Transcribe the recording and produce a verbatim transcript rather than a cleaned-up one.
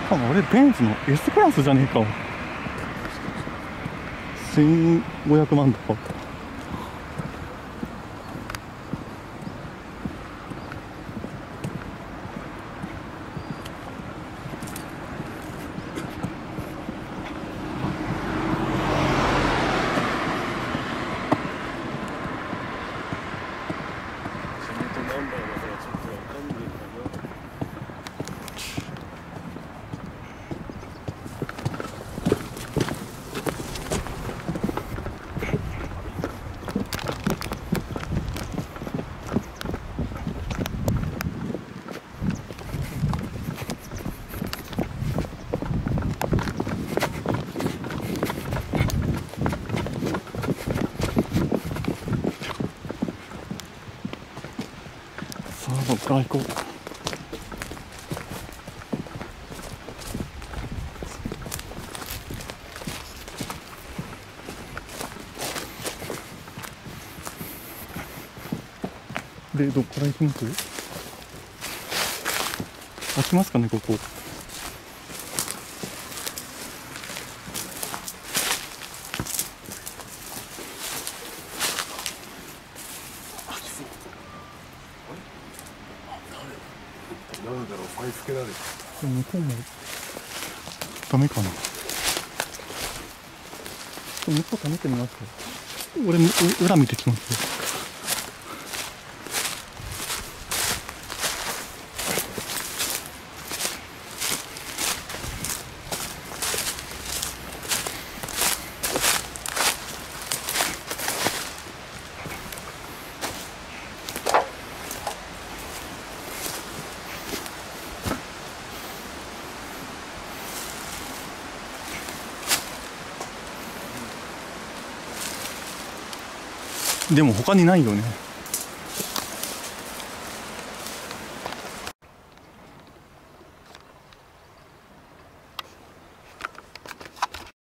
かも俺ベンツの S クラスじゃねえか。せんごひゃくまんとか。さあ、こっから行こう。で、どっから行きます？開きますかね、ここ。 なんだろう、ファイつけられる。 向こうもダメかな。向こう試してみますか。俺裏見てきますよ。でも他にないよね。